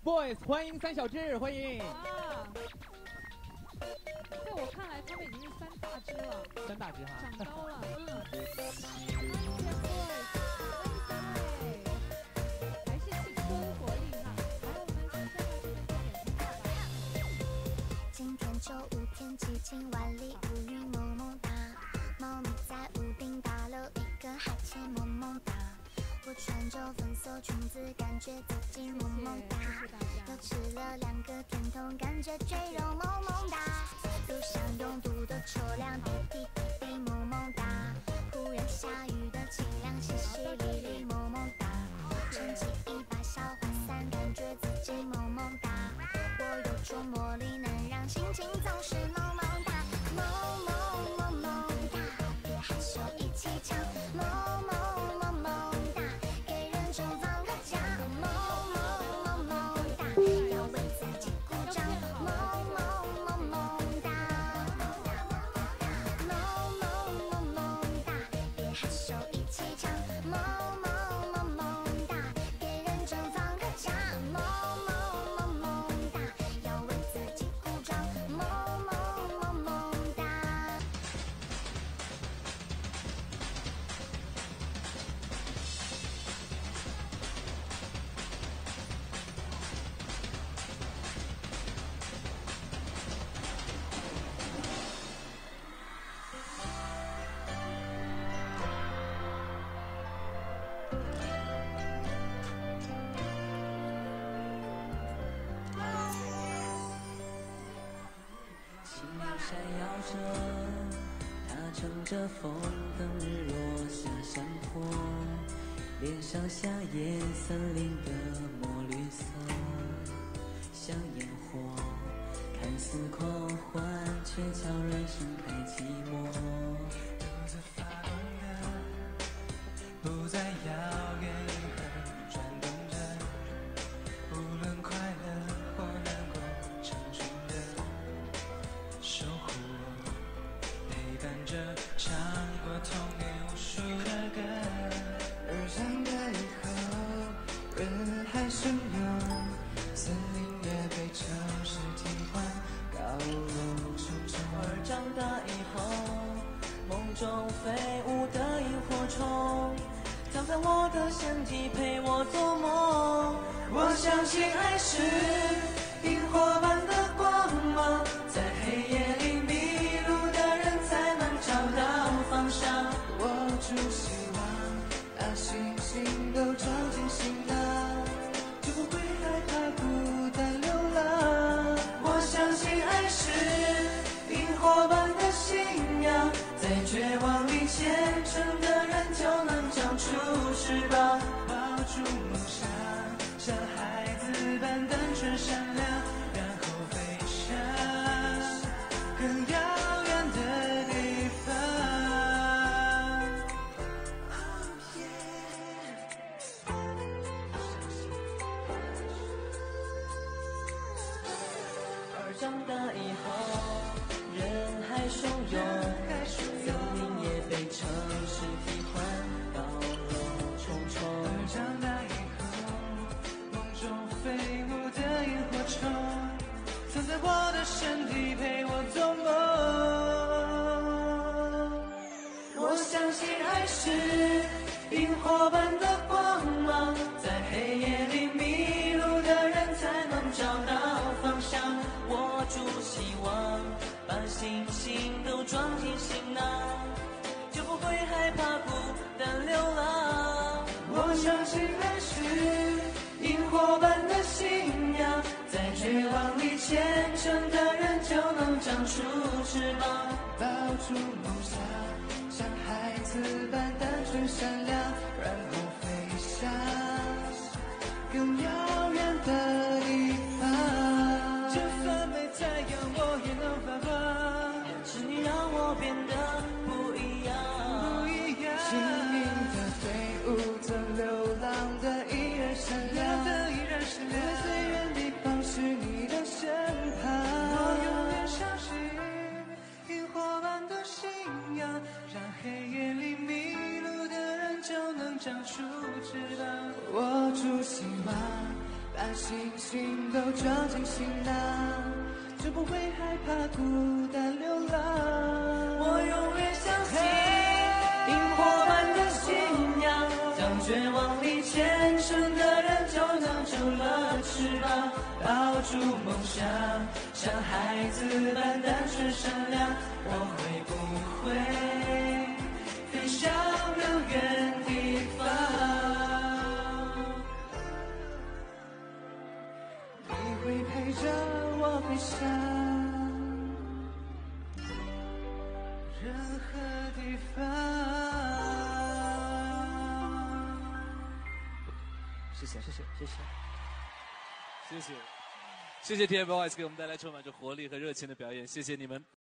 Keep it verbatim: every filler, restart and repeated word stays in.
Boys， 欢迎三小只，欢迎。 啊，在我看来，他们已经是三大只了。 三大只哈。 长高了，嗯。欢迎 Boys， 欢迎三位，还是青春活力哈。来，我们先看看这边重点评价吧。 今天周五天气晴，万里无云萌萌哒，猫咪在屋顶大楼，一个海豚萌萌哒。我穿着粉色裙子，感觉自己萌萌哒。又吃了两个甜筒，感觉赘肉萌萌哒。路上拥堵的车辆滴滴滴滴萌萌哒。忽然下雨的清凉，淅淅沥沥萌萌哒。撑起一把小花伞，感觉自己萌萌哒。我有种魔力，能让心情总是萌萌哒。萌萌萌萌哒，别害羞，一起唱。萌萌萌萌哒，给人生放个假。萌萌萌萌哒，要为自己鼓掌。萌萌萌萌哒，萌萌萌萌哒，别害羞，一起唱。萌萌萌萌哒，给人生放个假。萌萌萌萌哒，要为自己鼓掌。萌萌萌萌哒。 夕阳闪耀着，它乘着风，等日落下山坡，脸上夏夜森林的墨绿色，像烟火，看似狂欢，却悄然盛开寂寞。独自发光的，不再遥远，和转动着，无论快乐或难过，成群的。守护我，陪伴着，唱过童年无数的歌。而长大以后，人海汹涌，森林也被城市替换，高楼重重。而长大以后，梦中飞舞的萤火虫，藏在我的身体，陪我做梦。我相信爱是萤火般的光芒，在黑夜里迷路的人才能找到方向。握住希望，把星星都装进行囊，就不会害怕孤单流浪。我相信爱是萤火般的信仰，在绝望里虔诚的人就能长出翅膀，抱住梦想，像孩子般单纯善良，然后飞向更遥远的地方。Oh, yeah. 而长大以后，人海汹涌，森林也被城市替换，高楼重重。而长大以后，梦中飞舞的萤火虫，藏在我的身体，陪我做梦。我相信爱是萤火般的光芒，在黑夜里迷路的人才能找到方向。握住希望，把星星都装进行囊，就不会害怕孤单流浪。我相信爱是萤火般的信仰，在绝望里虔诚的人就能长出翅膀，抱住梦想，像孩子般单纯善良，然后飞向更遥远的地方。就算没太阳，我也能发光，是你让我变得不一样，不一样。幸运的队伍的流浪的依然闪亮，的依然闪亮。在最远地方是你的身旁，我永远相信萤火般的信仰，让黑夜里迷路的人就能情都装进行囊，就不会害怕孤单流浪。我永远相信萤火般的信仰，将绝望里虔诚的人就能成了翅膀，抱住梦想，像孩子般单纯善良。我会不会飞向遥远地方？你会陪着我飞翔任何地方。谢谢，谢谢，谢谢， 谢谢，谢谢 T F BOYS 给我们带来充满着活力和热情的表演，谢谢你们。